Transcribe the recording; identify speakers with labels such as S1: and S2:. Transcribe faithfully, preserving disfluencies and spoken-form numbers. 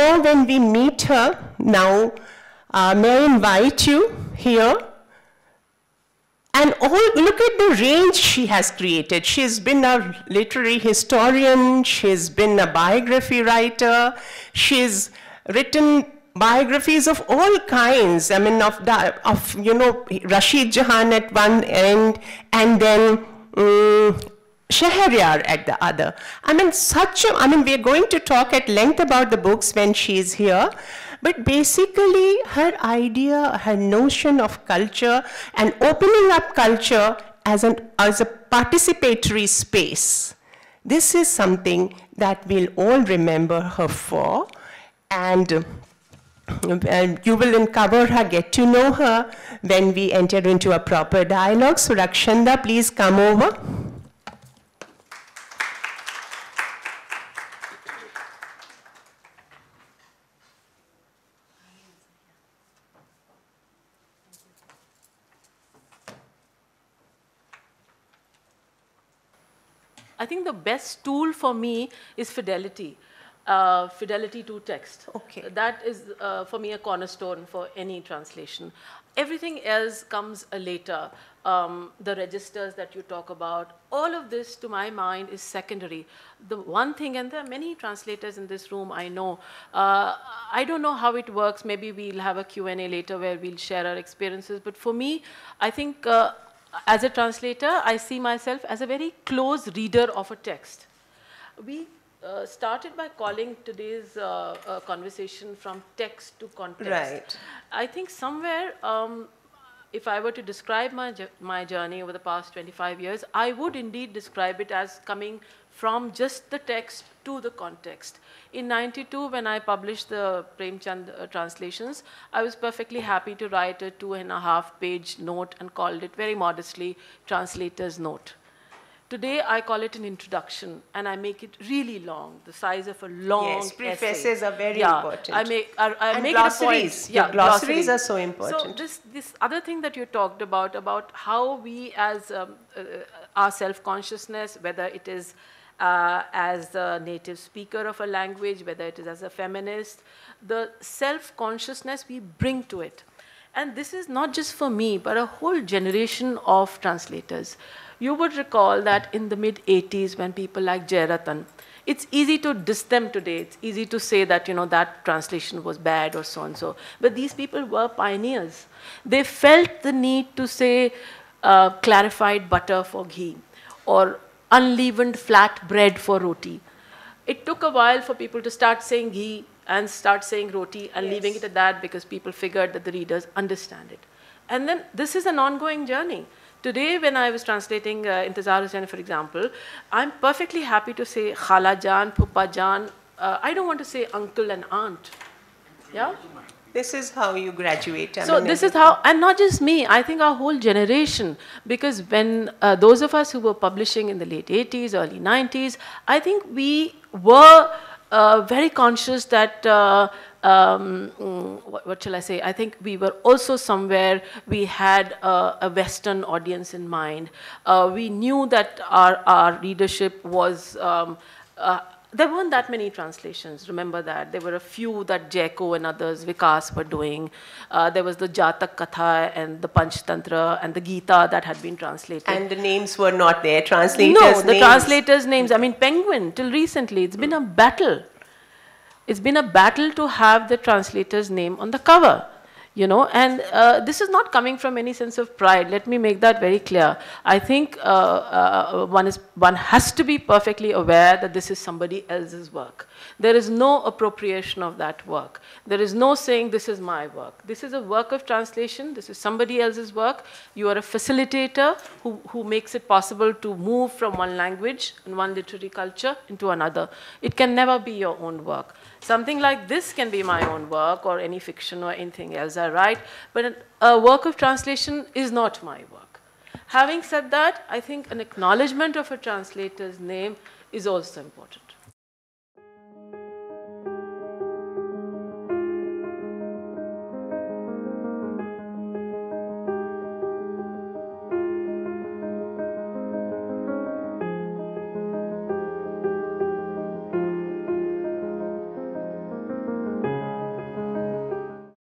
S1: know when we meet her, now, uh, may I invite you here? And all, look at the range she has created. She's been a literary historian, she's been a biography writer, she's written biographies of all kinds. I mean, of, the, of you know, Rashid Jahan at one end, and then um, Shahryar at the other. I mean, such a, I mean, we're going to talk at length about the books when she's here. But basically, her idea, her notion of culture and opening up culture as, an, as a participatory space, this is something that we'll all remember her for. And uh, you will uncover her, get to know her when we enter into a proper dialogue. So Rakhshanda, please come over.
S2: I think the best tool for me is fidelity, uh, fidelity to text.
S1: Okay.
S2: That is, uh, for me, a cornerstone for any translation. Everything else comes uh, later. Um, the registers that you talk about, all of this, to my mind, is secondary. The one thing, and there are many translators in this room, I know. Uh, I don't know how it works. Maybe we'll have a Q and A later where we'll share our experiences. But for me, I think, uh, as a translator, I see myself as a very close reader of a text. We uh, started by calling today's uh, uh, conversation from text to context.
S1: Right.
S2: I think somewhere, um, if I were to describe my, my journey over the past twenty-five years, I would indeed describe it as coming from just the text to the context. In ninety-two, when I published the Premchand uh, translations, I was perfectly happy to write a two and a half page note and called it very modestly translator's note. Today, I call it an introduction, and I make it really long, the size of a long
S1: Yes, prefaces
S2: essay.
S1: are very
S2: yeah,
S1: important.
S2: I make, I, I
S1: and
S2: make
S1: glossaries.
S2: it a point. Yeah,
S1: glossaries
S2: glossaries
S1: are so important.
S2: So this, this other thing that you talked about, about how we as um, uh, our self-consciousness, whether it is uh, as a native speaker of a language, whether it is as a feminist, the self-consciousness we bring to it. And this is not just for me, but a whole generation of translators. You would recall that in the mid eighties, when people like Jayaratan, it's easy to diss them today. It's easy to say that, you know, that translation was bad or so and so. But these people were pioneers. They felt the need to say uh, clarified butter for ghee or unleavened flat bread for roti. It took a while for people to start saying ghee and start saying roti and yes. leaving it at that, because people figured that the readers understand it. And then this is an ongoing journey. Today, when I was translating uh, Intezar Hussain, for example, I'm perfectly happy to say Khala Jan, Puppa Jan. Uh, I don't want to say uncle and aunt. Yeah?
S1: This is how you graduate. I
S2: so
S1: mean,
S2: this is how, and not just me, I think our whole generation, because when uh, those of us who were publishing in the late eighties, early nineties, I think we were uh, very conscious that uh, Um, what, what shall I say? I think we were also somewhere, we had uh, a Western audience in mind. Uh, we knew that our, our readership was, um, uh, there weren't that many translations, remember that. There were a few that Jaiko and others, Vikas, were doing. Uh, there was the Jatak Katha and the Panchtantra and the Gita that had been translated.
S1: And the names were not there, translators'
S2: No, the
S1: names.
S2: translators' names. I mean, Penguin, till recently, it's been a battle. It's been a battle to have the translator's name on the cover, you know, and uh, this is not coming from any sense of pride. Let me make that very clear. I think uh, uh, one, is, one has to be perfectly aware that this is somebody else's work. There is no appropriation of that work. There is no saying this is my work. This is a work of translation. This is somebody else's work. You are a facilitator who, who makes it possible to move from one language and one literary culture into another. It can never be your own work. Something like this can be my own work, or any fiction or anything else I write, but a work of translation is not my work. Having said that, I think an acknowledgement of a translator's name is also important.